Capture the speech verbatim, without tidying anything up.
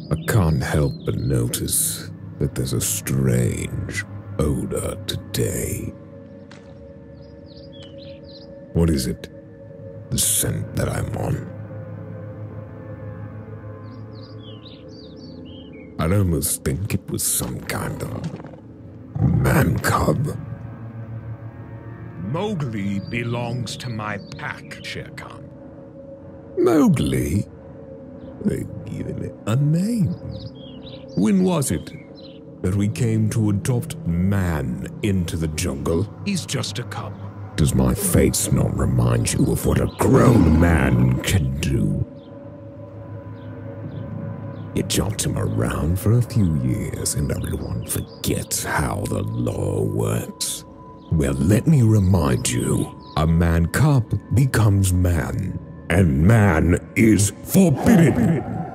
I can't help but notice that there's a strange odor today. What is it? The scent that I'm on? I'd almost think it was some kind of man cub. Mowgli belongs to my pack, Shere Khan. Mowgli? They've given it a name. When was it that we came to adopt man into the jungle? He's just a cub. Does my face not remind you of what a grown man can do? You jocked him around for a few years and everyone forgets how the law works. Well, let me remind you, a man cub becomes man, and man is forbidden.